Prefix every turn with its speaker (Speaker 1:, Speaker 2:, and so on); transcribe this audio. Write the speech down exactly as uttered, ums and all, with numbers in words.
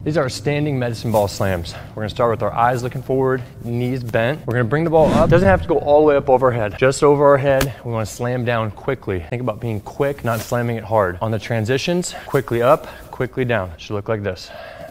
Speaker 1: These are standing medicine ball slams. We're gonna start with our eyes looking forward, knees bent. We're gonna bring the ball up. Doesn't have to go all the way up over our head, just over our head. We wanna slam down quickly. Think about being quick, not slamming it hard. On the transitions, quickly up, quickly down. It should look like this.